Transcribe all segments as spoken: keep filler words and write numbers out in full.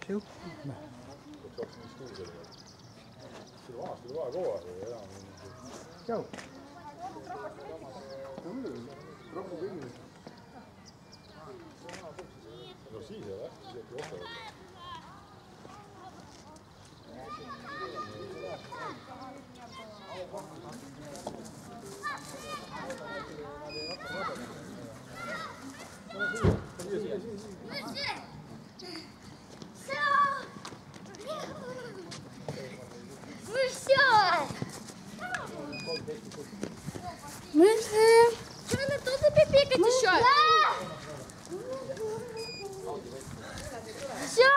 Tšau. Tšau. No siis ei ole, siis äkki ostavad. Мыши! Что, она тут запипикать еще? Все!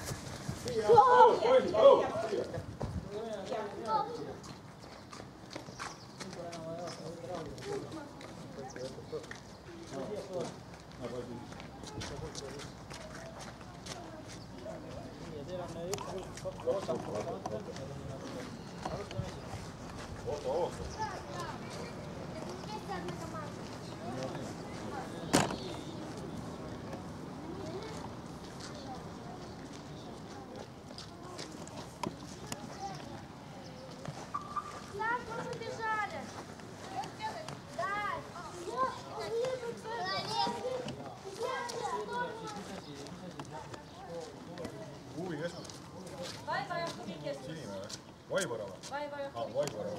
Vaivara või? Vaivara. Ah, Vaivara.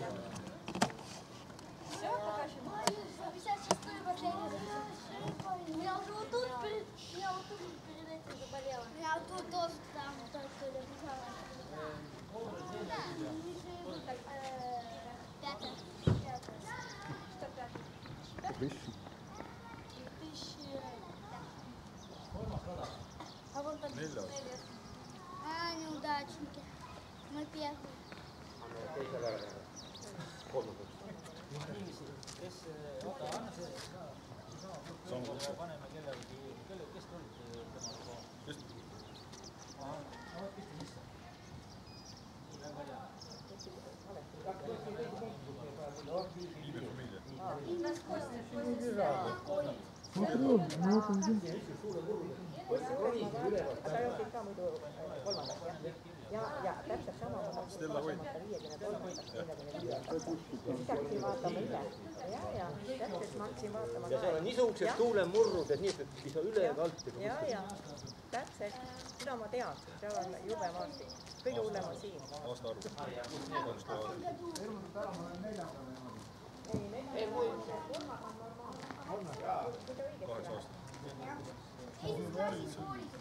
Все, покажем. пятьдесят шестой последний. Я уже вот тут, я вот тут перед этим заболела. Я вот тут тоже там только лежала. Пятое. Что пятое? Тысячи. Тысячи. А вон там Нелли. А, неудачники. Мы первые. kes, oota, anna see ka, sama paneme kellelegi, kes tulid temaga kohe? Kes? Aa, no võt piste sisse. Väga hea. Iibe familia. Sa jooksid ka muidu kolmandat, jah? Ja, ja täpselt sama ma tahtsin vasamata viiekümne kolmandast neljakümne viie. Ja siis hakkasin vaatama üle. Ja, ja, täpselt ma hakkasin vaatama ka. Ja seal on niisugused tuulemurrud, et nii, et ei saa üle ega alt. Ja, ja, täpselt. Seda ma tean. Seal on jube maastik. Kõige hullem on siin. Aasta arvu. Kaheksa aastat. Viis,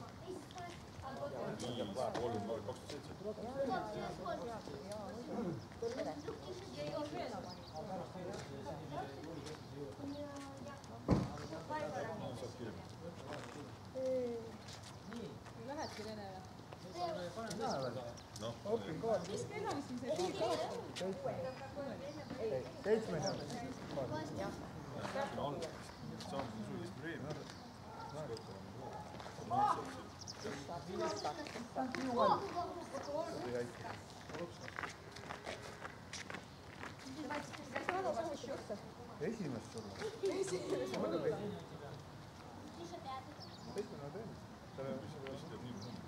kolm, kaks tuhat seitse. Lähedki Rene või? Noh, mis kell on siin see? Seitsmene. saame sulist preemia. Esimest sulle. Esimest muidugi. Seitsmene teeme. Selle on vist nii mõnda.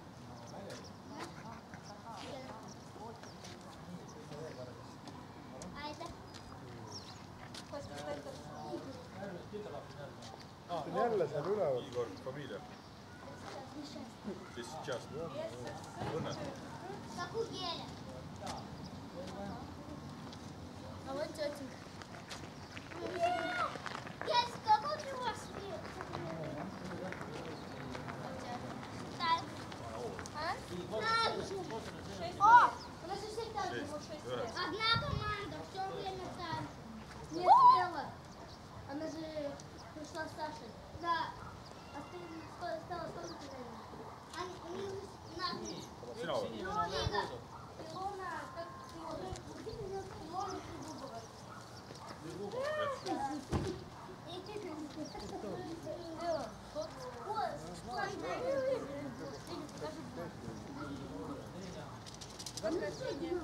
See on jälle seal üleval. Igor familia. Kes сейчас? Õnne. А вот тетенька. Есть, какой у вас свет? Так. А? О, у нас у всех так было шесть лет. Одна команда, все время там. Не успела. Она же пришла с Сашей. Да. А ты стала тоже время. Они нас... Sina või? Илона, Илона, как Илона Придубова. Возвращение.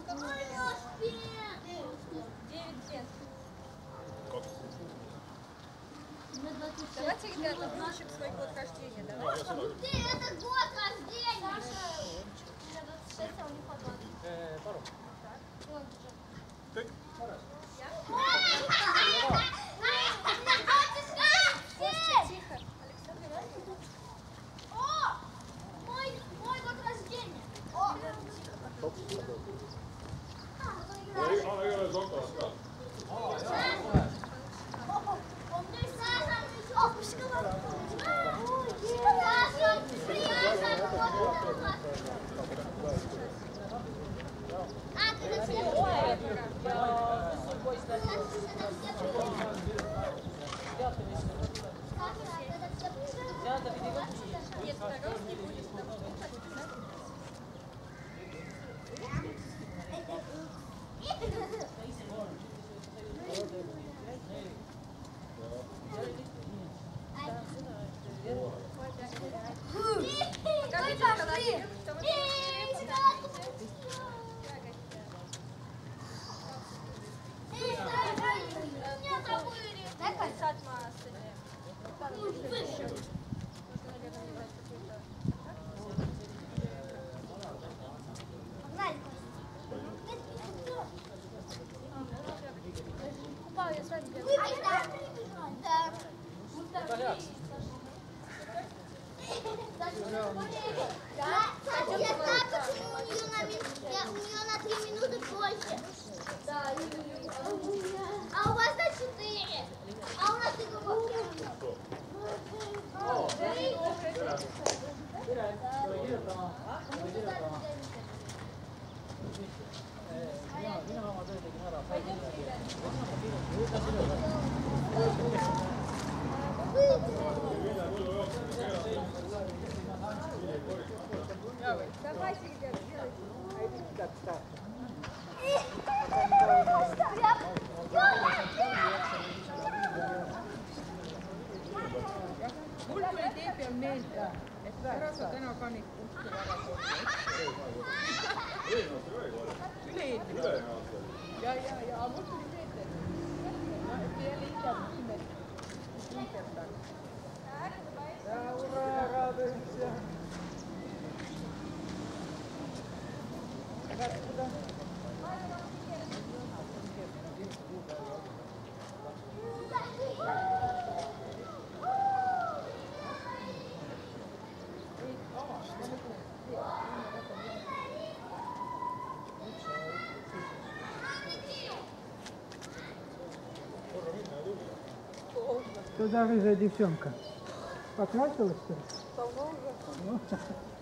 Девять лет. Kaks. Давайте, ребята, лучше свой год рождения. Давай. Ты, это год рождения! шесть, а у них по двадцать. Пару. kõik . Тихо. О! Мой, мой год рождения! О! anna igale sokast ka . Он мне Саша, о, шоколад. Саша, приятно. А, ты на Нет, второй не будет. А у вас на четыре. А у нас mina oma töö tegin ära . Давайте, ребята, делайте. А иди сюда, встань. Mul tuli tee peal meelde, et ära sa täna ka neid punkte ära koota. Üle-eelmine. Ja, ja, ja, aga mul tuli meelde, et jälle hiljem kümme punkerdada. Ja, ura ära tõesti. Aga kuda? Что даже за девчонка? Покрасилась, что ли? Давно уже.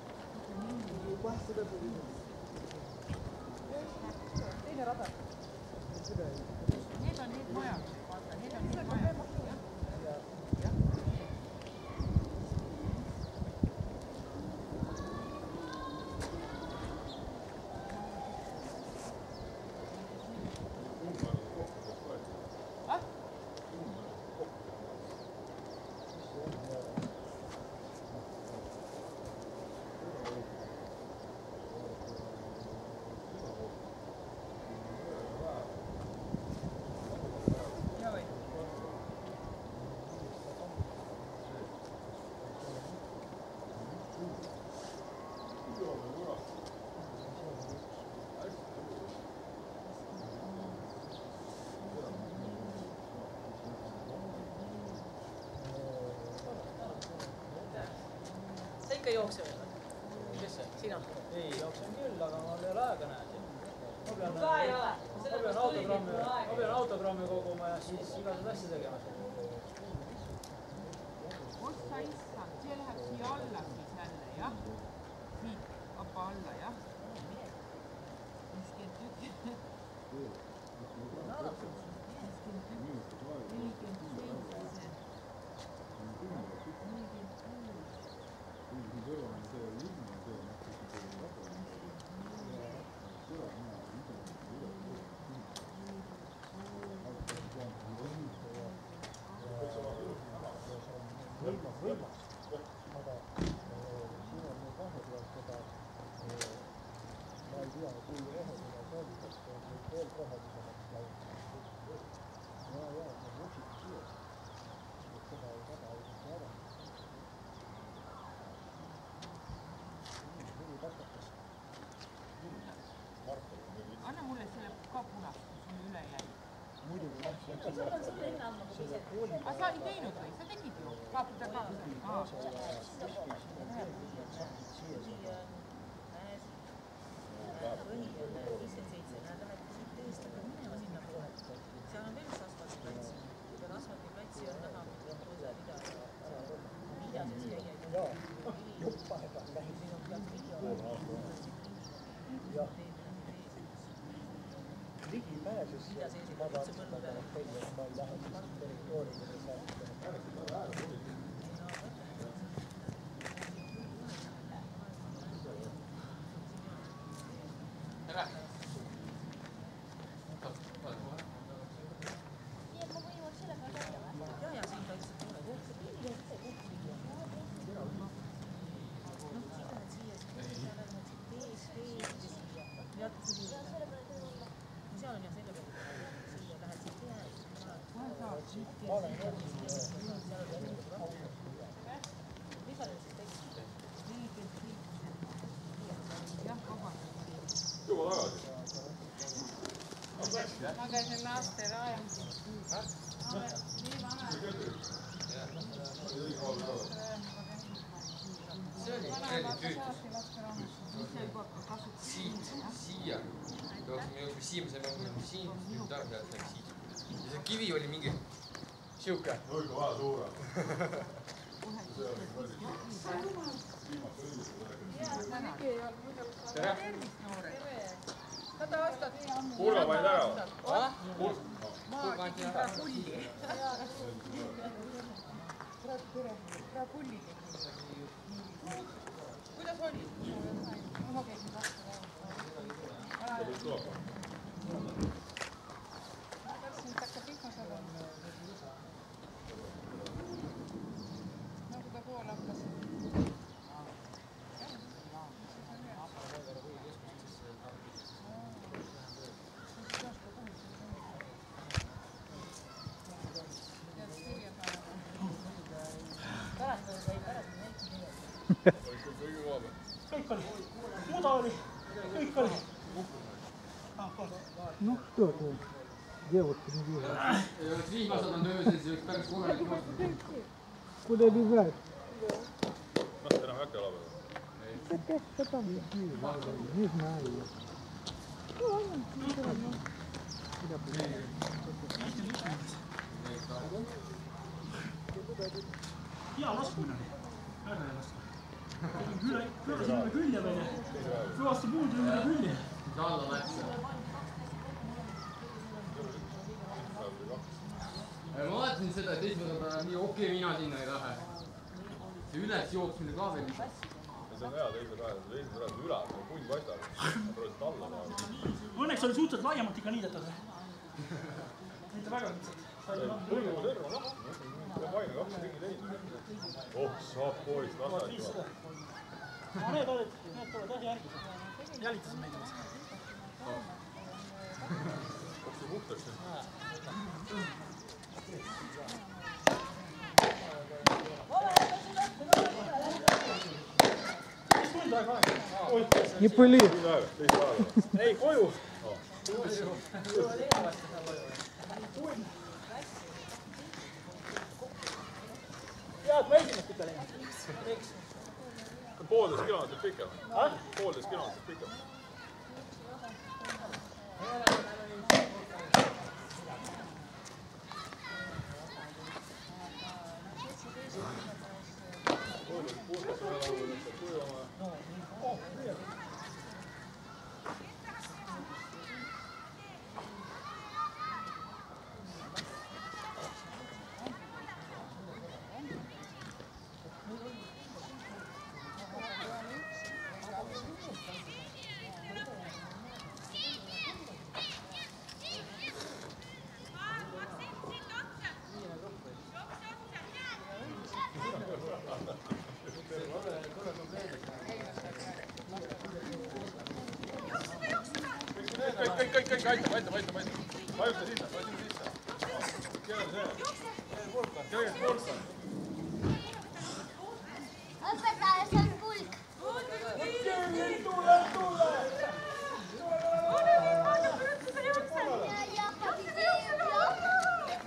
Teine rada. Need on need majad, vaata, need on need majad. Sa ikka jookse veel? kes see ? Sina? ei , jooksen küll , aga mul ei ole aega näed . ma pean , Ka ei ole. ma pean autogrammi , ma pean autogrammi koguma ja siis igasuguseid asju tegema . Ossa issa, see läheb siia alla siis jälle, jah? Siit, vaba alla, jah? viiskümmend üks, nelikümmend seitse, võimas , võimas . aga siin on nii kahju, et seda aga sa ei teinud või? Sa tegid ju? Vaata ka. Ligi pääses vabalt, aga teine ma ei lähe siis territooriumile saada. Nii, et ma võin jõuaks selle peale käia või? ja, ja siin vaikselt tuleb. Seal on jah selle peale, siia lähed siit ühe, Ma olen olnud juba tagasi. Ma käisin lastelaajal. siit, siia. Me Siimse me siin, nüüd tarv pealt läks siit. Ja see kivi oli mingi siuke. Oi, kui vaja suure. Tere! Sada aastat. Pulga panid ära või? Pulga anti ära. Pulli. Praegu pulli tegin. Kuidas oli? Ma käisin vastu. Tahtsin, et hakkab vihmas olema. Nagu ta pool hakkas. Kõik oli, muda oli, kõik oli. Ну что ты, девушка не вижу. Ei oleks vihma saanud öösel, siis oleks päris korralik vastu. Куда бежать? Kas te enam äkki ala peal? Да как что там? Не знаю. Ну ладно, не все равно. Куда бежать? Hea laskmine oli, väga hea laskmine. Pöörasin üle külje välja, kõvasti puudu üle külje. Alla läks. Ma vaatasin seda, et esimene päev nii okei, mina sinna ei lähe. See üles jooksmine ka veel lisaks. See on hea teise päev, teise päev üle, pull paistab. Proovisid alla päeva. Õnneks oli suhteliselt laiemalt ikka niidetud. Mitte väga lihtsalt. Põlgu serva, noh. See on paine kaks ringi teinud. Oh, saab poolist lasta. Aga need olid, need tulevad jah järgmised. Jälitasin meid ennast. Kas see puhtaks? Не пыли. Ei, koju. Head ma esimest ikka läinud. Poolteist kilomeetrit pikem. Poolteist kilomeetrit pikem. Kõik, kõik, kõik, aitab, aitab, aitab, aitab. Vajuta sinna, vajuta sisse. Kelle see? Kelle see pulka? Õpetaja, see on pulk. Tule, tule! Ja, ja, победил.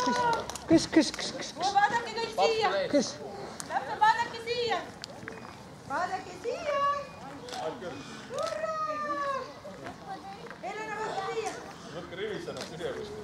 Kes, kes, kes, kes, kes? Vaadake kõik siia. Kes? Lapsed, vaadake siia. Vaadake siia. Hurraa! Helena, vaadake siia. Võtke rivis ennast siia kuskil.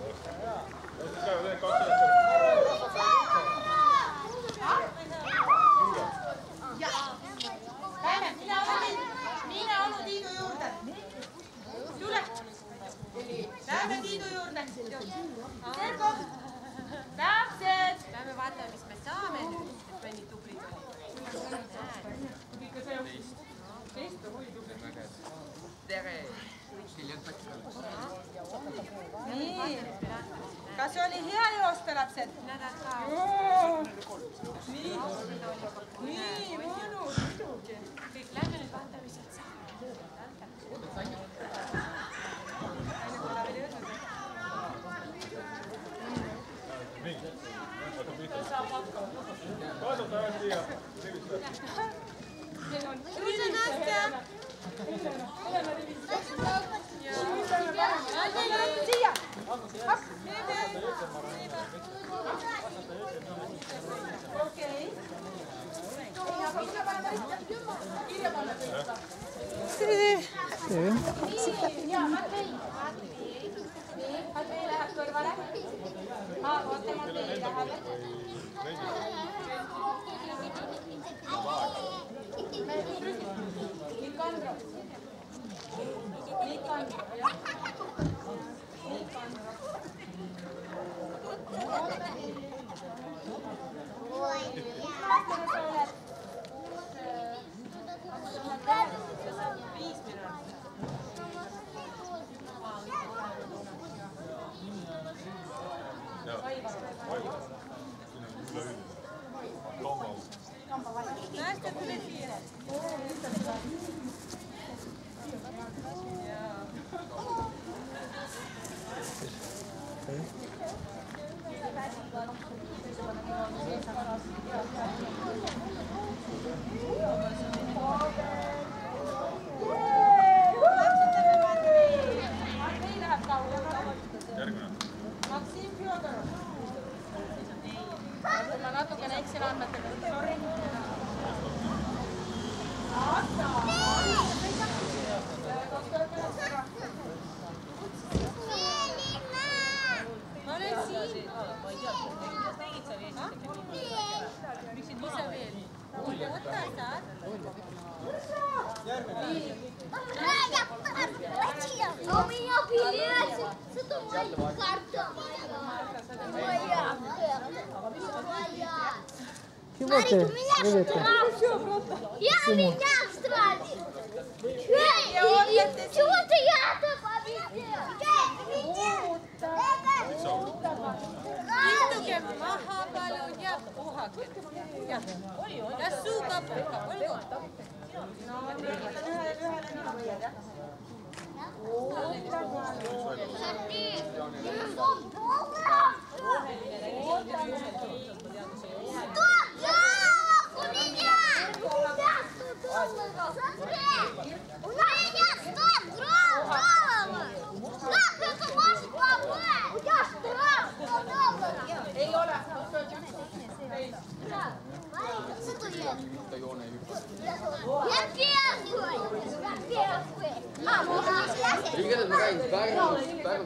Lähme, mine onu, mine onu Tiidu juurde. Tule. Lähme Tiidu juurde. Tergo. Lapsed. Lähme vaatame, mis me saame nüüd, et me nii tublid olime. Tere! Nii. Kas oli hea joosta, lapsed? Nädal ka. Nii. Nii, mõnus. Kõik lähme nüüd vaatame, mis sealt saab. Kaasata ajas siia. Suisa Nastja! Siia. Okei. Ja Matei. Matei läheb kõrvale. Oota, Matei läheb. Nicandro. Nicandro, jah. Nicandro. Viis minutit. Nastja, tule siia. Matei läheb kaugele. Järgmine. Maksim Fjodorov. Ma natukene eksin andmetega. Sorry. Ma olen siin. Ma ei tea, tegid sa veel? Miks ise veel? Võta saad. У меня билет, это моя карта. Моя. Моя. Смотри, у меня штраф. Я у меня в штрафе. Чего ты я это победил? Istuge maha palun ja puhake. Ja suu kapuka, olgu. Ei ole. Я первый! Я первый! А, можно связать? Igatahes ma käin väga, väga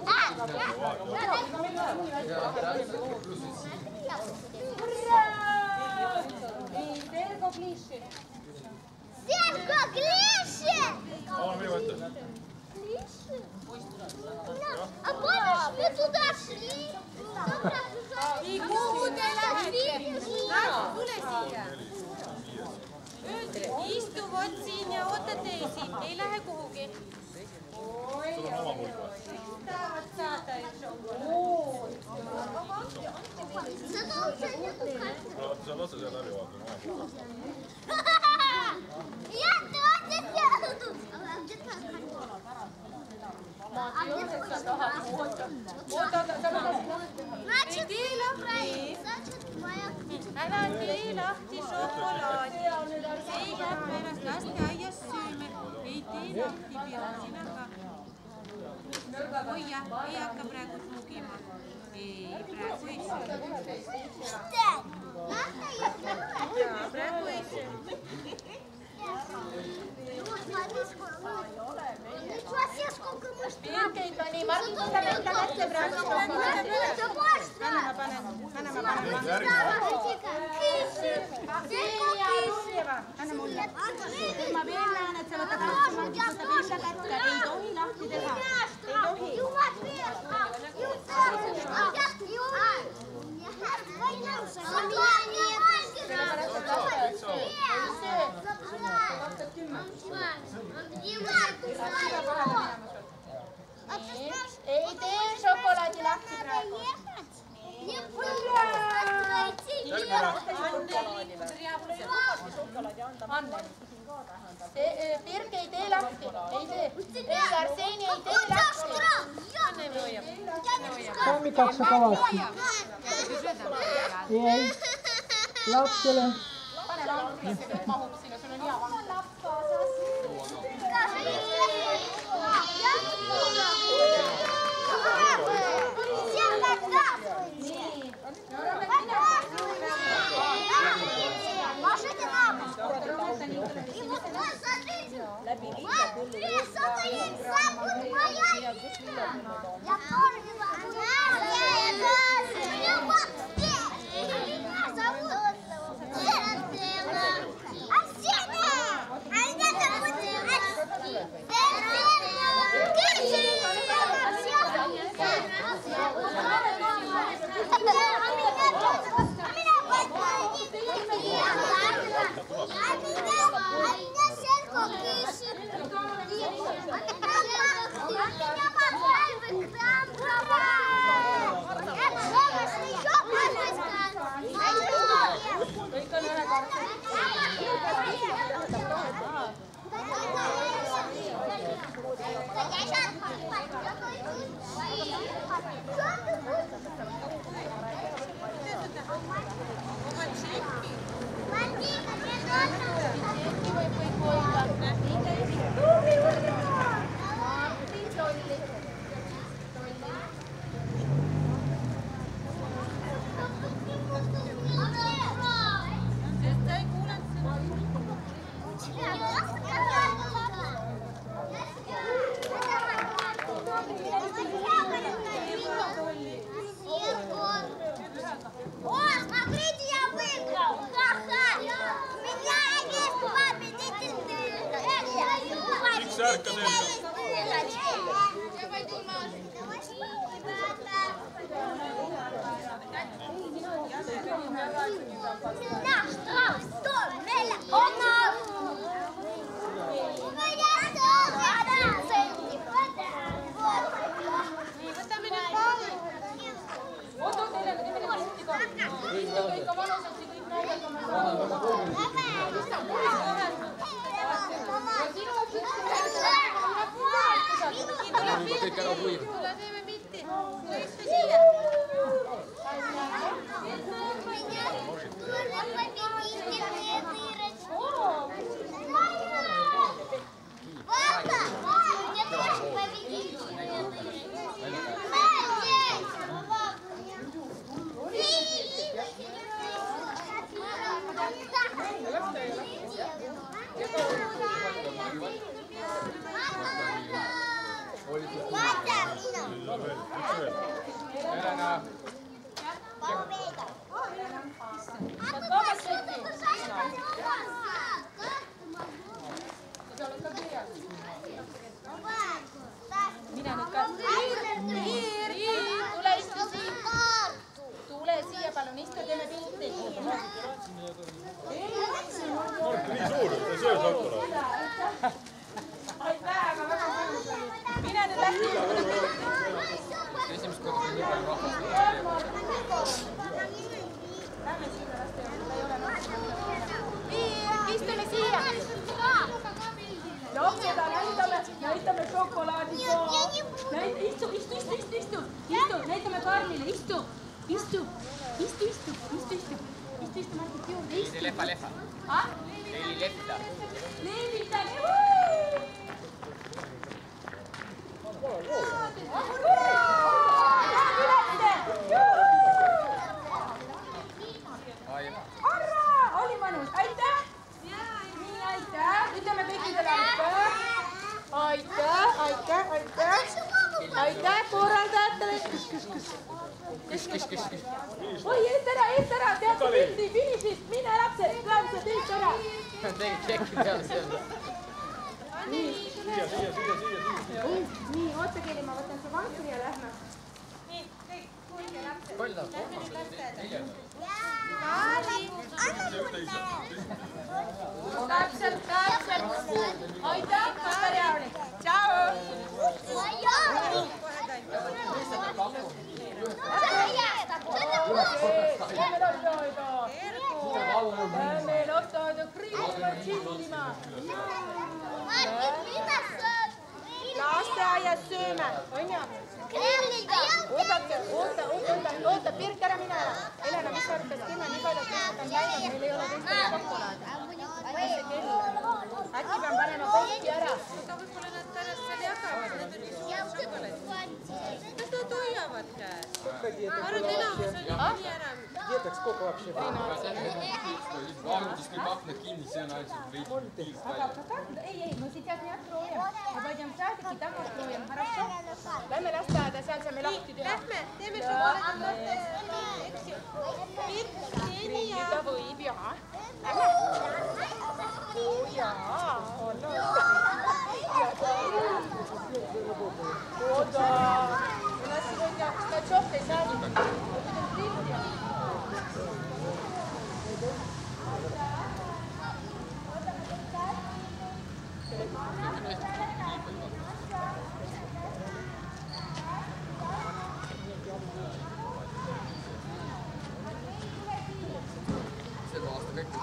Sergo Glishin. Серго Глишин! Aa, minu ette. Глишин? А помнишь, мы туда шли? Nii, kuhu te lähete? Tule siia. Öelge, istuvad siin ja ootate siin. Ei lähe kuhugi. Seda on oma pulk või? Tahavad saada, eks ole. Зато у тебя нету карты. Sa lase seal läbi vaatama. Я тоже сяду. А где твоя карта? А где твой штраф? Значит, ты значит, моя Ära tee lahti šokolaadi. See jääb pärast lasteaias süüme. Ei tee lahti peaasinaga. Oi jah, ei hakka praegu sugima. Ei, praegu ei praegu ei söö. Birgit pani Margita enda kätte praegu šokolaadi. Anna ma panen, anna ma panen. Anna mulle. Ma veel näen, et sa võtad lahti Margit, võtab enda kätte. Ei tohi lahti teha. Ei tohi. Ei tee šokolaadi lahti praegu. Birk ei tee lahti. Ei tee. Ei, Arseni ei tee lahti. Sammikaks sa kavasti? Ei. Lapsele. Pane vangrisse, et mahub sinna. Sul on hea vangri. Ложите на пол. И вот вот смотрите. Рисовая забудь моя линия. Я тоже не могу. Я вот здесь. Меня зовут Стелла. Арсения. А меня зовут Арсения. oi, eest ära, eest ära, teate pildi, finišist, mine lapsed, lapsed eest ära. Tegi tšekki peale seal. nii, siia, siia, siia, siia, siia. nii, oota Keeli, ma võtan see vankri ja lähme. nii, kõik, kuulge lapsed. Pall läheb kolmasele, neljandale. Täpselt, täpselt. Aitäh, Maria oli. Tšau. Lähme lasteaeda. Lähme lasteaeda kriisima tšillima. Lasteaias sööme, on ju? Oodake, oota, oota, oota, Pirk, ära mine ära. Helena, mis sa arvad, kümme nii palju, et lihtsalt on läinud, meil ei ole teistele šokolaade. Äkki pean panema kohti ära. Aga võib-olla nad pärast seal jagavad, need on nii suured šokolaad. Kas nad hoiavad käes? Arvad, enamus on nii ära. Jätaks kogu aeg seda. Vaagudis kõik aknad kinni, see on ainult veidi. Aga как? Эй, эй, мы сейчас не откроем. Мы пойдем в садик и там откроем, хорошо? Lähme lasteaeda, seal saame lahti teha. Lähme, teeme šokolaadi. Eks ju? Kriisida võib, jaa. Lähme. Oo jaa, on oota. У нас сегодня с ночевкой садик. Мы будем вместе. Seda aasta kõik.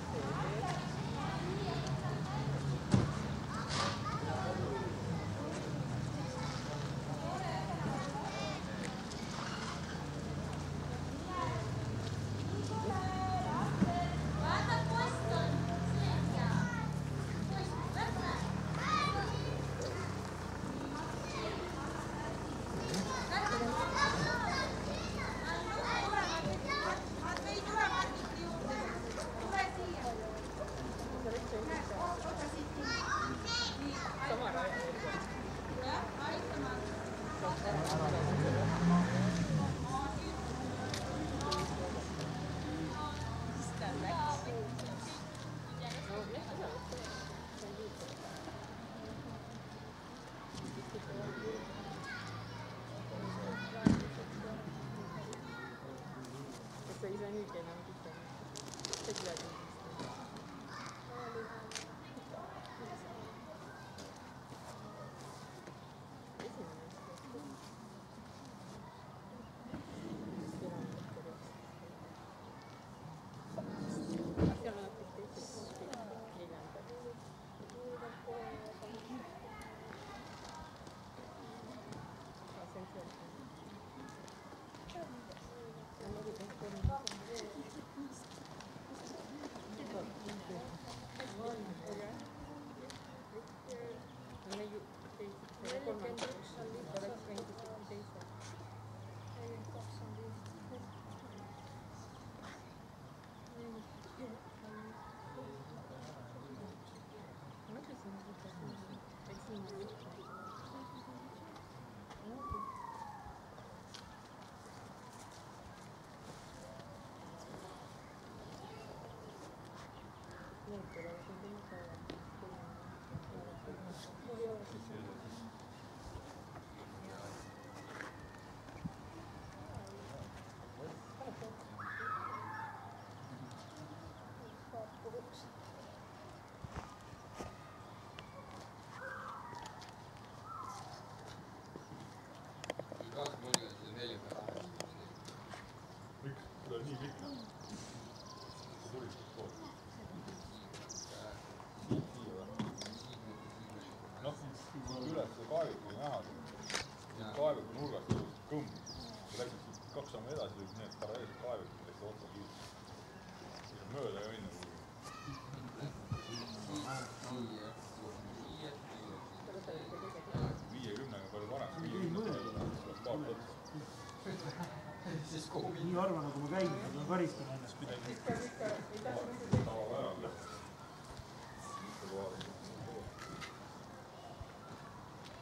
nii harva nagu ma käin, ma karistan ennast midagi.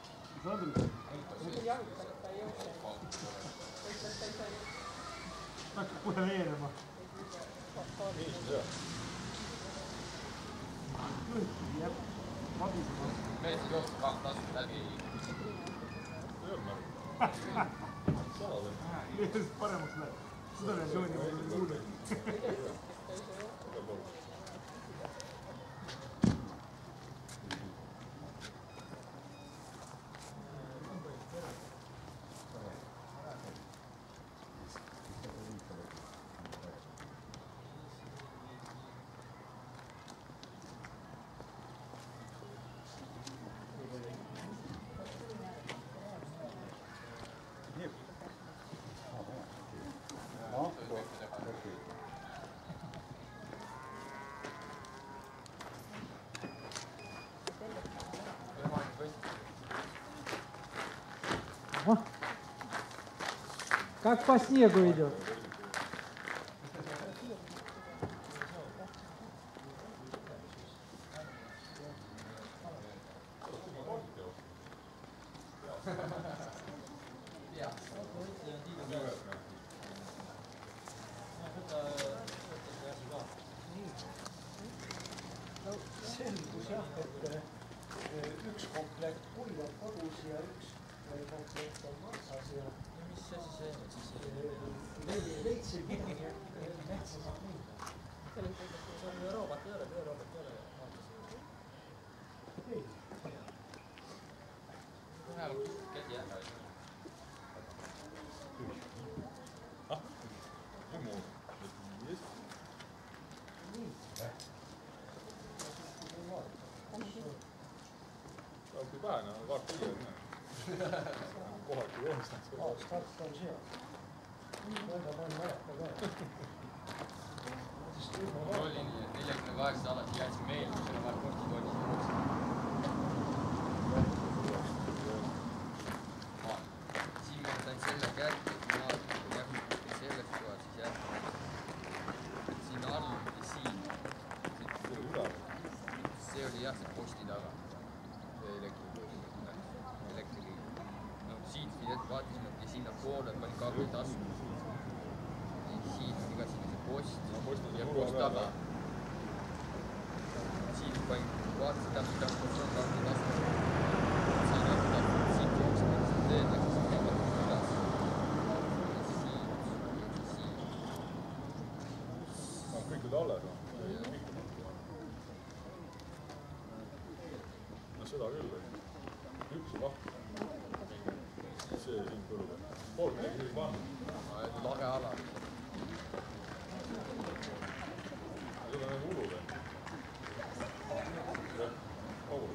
Sandri. hakkab kohe veerema. Nii, see. Lõhkugi jah, vadisema. Mees jookseb kaks tasud läbi. See on märg. Salad on. Mees paremaks läheb. Seda versiooni ma ei kuule. Как по снегу идет. Selgus jah, et üks komplekt puid on kodus ja üks komplekt on maksas ja mis see siis see? Leidsin midagi metsas. See on ju robot ei ole, biorobot ei ole. Ei. Käsi ära. Ah, muu. Saabki pähe, on kaart õige. Kohati joonistanud. Aa, start on see. Mõnda ma ei mäleta ka. Mul oli neljakümne kaheksa alati jätsin meelde, kui selle vaja kortitoonis jõuaks. Siin ma sain selle kätte, et ma jätsin selles kohas, siis jätsin siin all ja siin. See oli jah, see posti taga. See elektriposti. Elektri. No siit vaatasime, et sinna poole pani kaabli tasku. Siit iga sinna see post ja post taga. Siit panin, vaatasin täpselt täpselt, kus on kaabli tasku. Siin on tasku, siit jooksime, see teed läks siis kaabli üles. Siit, siit. Kõik nüüd alles on. No seda küll. Üks ja kaks. See siin kõrval. Pool midagi siin panna. Lage ala. Seda on ulu või? Jah, kogu.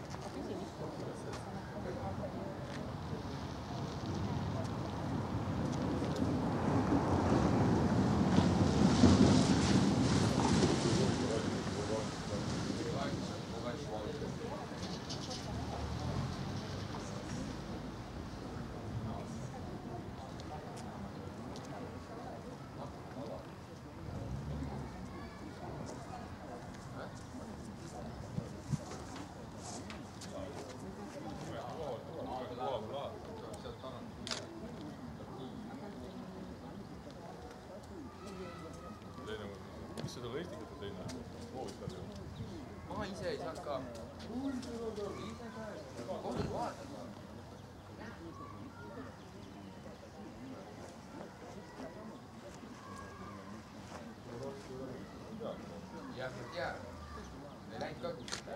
Mis seda Eestikat on teinud? Proovis tal ju. Ma ise ei saa ka. Kogu vaata. Jah, ma tean. Ei läinud ka kuskil.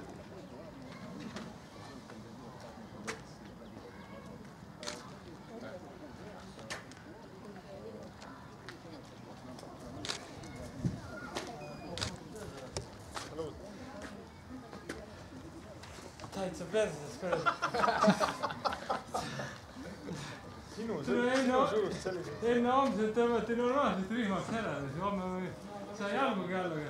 Täitsa perses küll. Sinu suust selline. Enne homselt tõmmati normaalselt rihmaks ära, siis homme sai jalgugi allugi.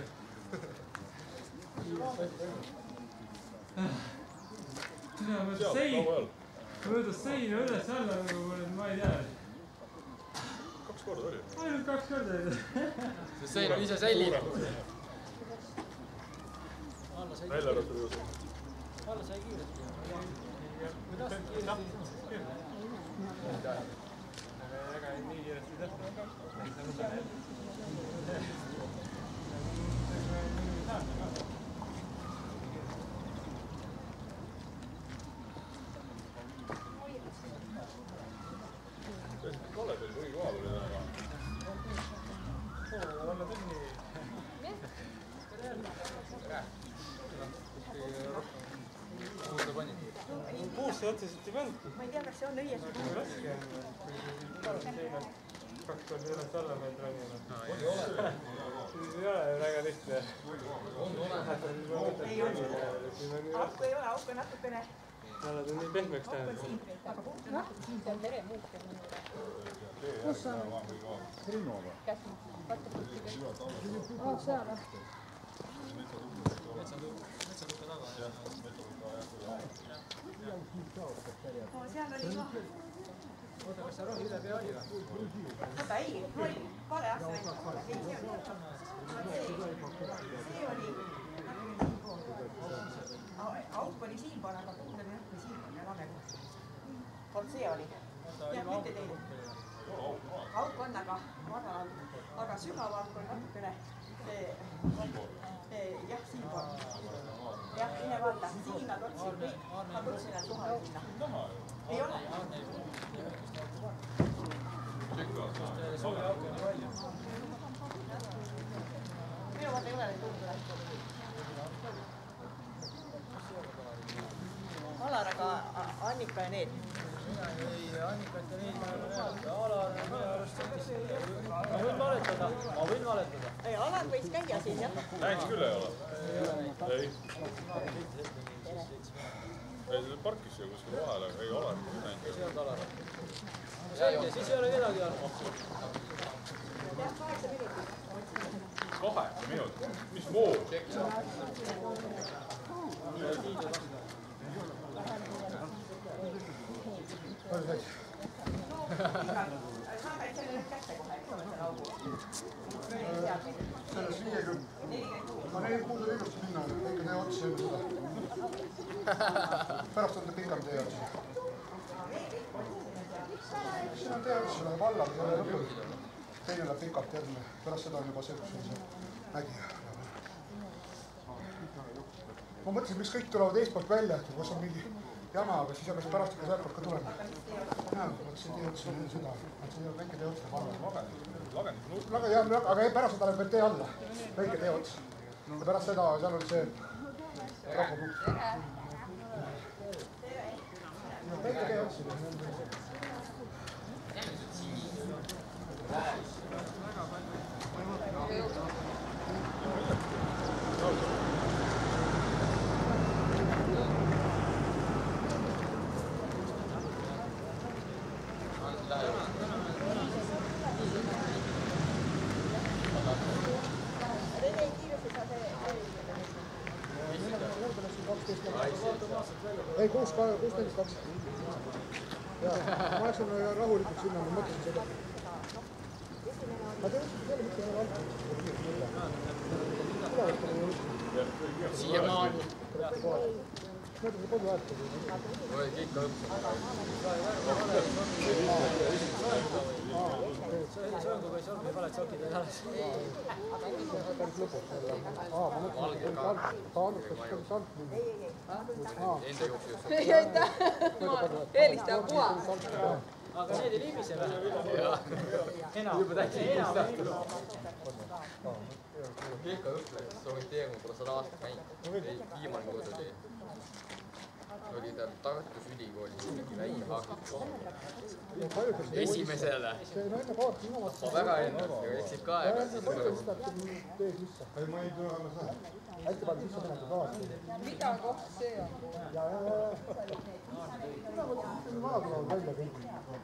Möödas seina üles alla, ma ei tea. Kaks korda oli. Ainult kaks korda oli. See sein on ise selline. Välja arvatud juurde. Alla sai kiiresti. Kui tahtsid kiiresti. Ega nii kiiresti ei tahtnud. otse otseselt ei pannudki. Ma ei tea, kas see on õies. Raske on. Kaks korda üles alla pead ronima. Ei ole väga lihtne. Ei on. Auku ei ole, auku natukene. Nad on nii pehmeks tähendab. Aga puhk on natuke siin, see on veremuuk. Kus on? Rinnoga. Oh, seal on. Metsaluka taga. Seal oli ka. Oota, kas see rohi üle pea oli või? Oota, ei, rohi, vale asja. Ei, see oli. See oli. Auk oli siinpool, aga puhk oli õhku siinpool ja lame koht. Kord see oli. Jah, mitte teine. Auk on, aga madal, aga sügav auk on natukene. Jah, siinpool. Jah, mine vaata, siin nad otsid kõik. Ma kutsin nad kohale sinna. Ei ole. Soovi auke on palju. Minu vaata ei ole neid tundnud. Alar, aga Annika ja need? Mina ei, Annikat ja neid ma ei ole näinud. Alar on minu arust sellist. Ma võin valetada, ma võin valetada. Ei, Alar võiks käia siin, jah? Näinud küll ei ole? Ei. Ei, see parkis siia kuskil vahele, ei ole näinud. Ei olnud Alar. Selge, siis ei ole kedagi olnud. Kaheksa minutit, mis mood? Palju täis? Saame selle nüüd kätte kohe, eks ole, selle augu. Selles viiekümne. Ma nelikümmend kuus on ilusti minna, ikka tee otsi enne seda. Pärast on ta pikam tee otsi. Siin on tee otsi, läheb alla, see on lõpuni. Teine läheb pikalt järgne, pärast seda on juba see, kus on see mägi. Ma mõtlesin, miks kõik tulevad eespoolt välja, et kus on mingi jama, aga siis hakkas pärast ikka sealtpoolt ka tulema. Jaa, mõtlesin tee otsi enne seda, et see on väike tee otsi. Laga, jah, aga pärast seda läheb veel tee alla, väike tee otsi. Ja pärast seda, seal on see rahvapunkt. Väike tee otsi. Ei, kuus, kuus, nelikümmend kaks. Jaa, ma läksin rahulikult sinna, ma mõtlesin seda. Ma tean, et miks ei ole valmis. Siiamaani. Mõtlen, see kodu aeg. Olegi ikka õppida. Söönguga ei saa või valed sokid ei alles. Päris lõpuks. Aa, ma mõtlen, et ta annukas päris alt mingi. Enda jooksu just. Ei, aitäh. Ma eelistan puha. Aga need ei liibise vähe. Enam. Juba täitsa enam. Ikka õppida, soovin teega, ma pole sada aastat käinud. Viimane kodu tee. Oli tal Tartus ülikoolis mingi väike haaklik. Esimesele. Ma väga ennast, aga eksid ka aega. Ei, ma ei tule alla seda. Hästi palju sisse panete kaasa. Mida koht see on? Jaa, jaa, jaa. Vana tulevad välja kõik.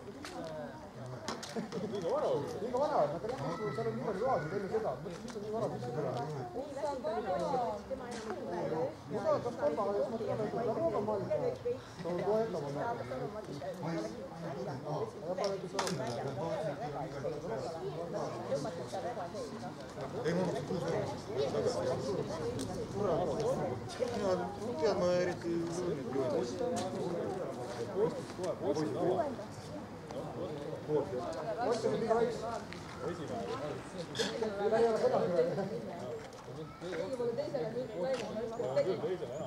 Liiga vara oli. Liiga vana, aga seal on nii palju loasid enne seda. Mis on nii vara sisse tulevad? Mida on kas kolmaga, jos ma tulen, et ta rooga maailma. Ta on kohe ette oma näha. Ei, ma mõtlen kuus eurot. Tead, ma eriti nüüd juurde. Mõtlen, et liiga väikse. Ei ole seda küll. Kõigile teisele mingi läinud, ma just tegin.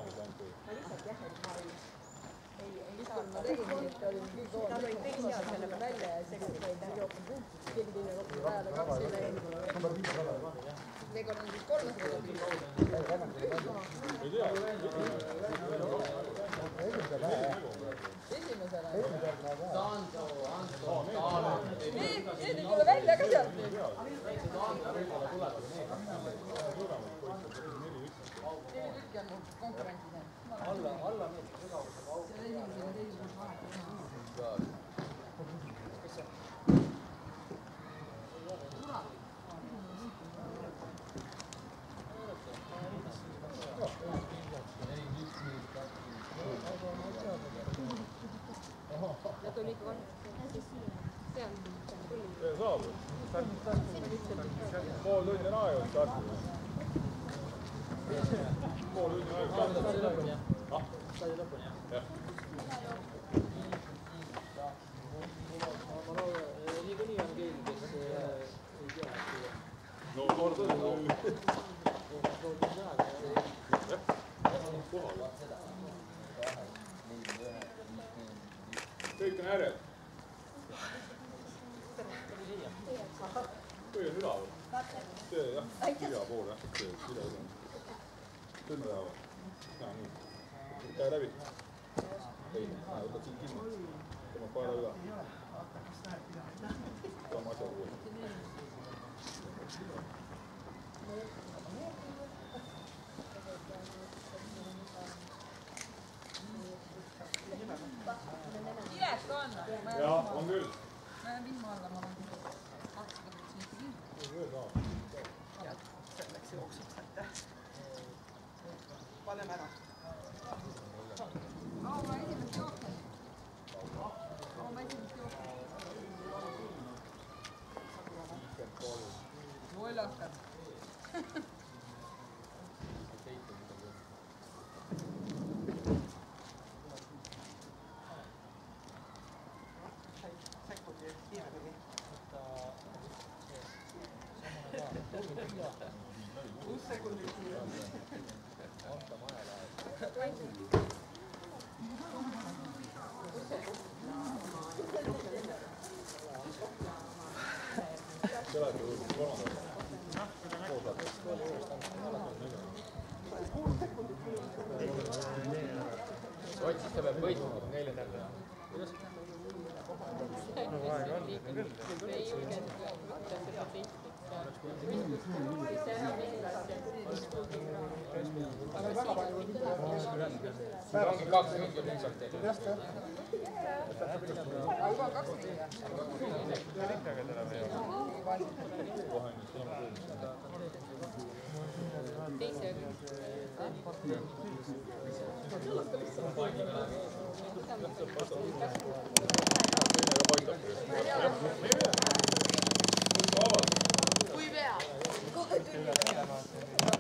Ma tegin, et oli mingi toon. Tal olid kõik seal selle välja ja see kõik oli jooknud. Keegi teine rohkem vajale kaks ei läinud. Number viis on väga. seekord on siis kolmesada tükki. ei tea. Esimesele. Sando, Anto, Taalo. Need ei tule välja ka sealt nüüd. Võib-olla tuleb need. Neli tükki on mul konkurentsis jäänud. alla, alla meetri sügavusega auk. See on esimesele teisele vahet. Ja tuli ikka vahet. See on tuli. See saab. Pool tundi on aega startida. Pool tundi on aega startida. Sai lõpuni, jah? Jah. Ma loodan, niikuinii on keegi, kes ei tea. No kord on. Kõik on järjel. Või on ülaval? See jah, kirja pool jah, see kirja üle. Tõnne lähevad. Näe nii. Käe läbi. Ei, võtad siin kinni. Tõmbab paela üle. Sama asja kuule. Kiles ka on? Jaa, on küll. Ma jään vihma alla, ma olen kakskümmend protsenti kinni. Selleks jooksuks, aitäh. Paneme ära. Kaua esimest jooksul? Kaua esimest jooksul? Lollakad. kuus sekundit siia. Anta maja läheb. Otsist peab võitma, neile näeb. Ongi kaks mingi lihtsalt teeb. Just, jah. Juba kaks mingi. Teise. Kui vea? Kohe tuli.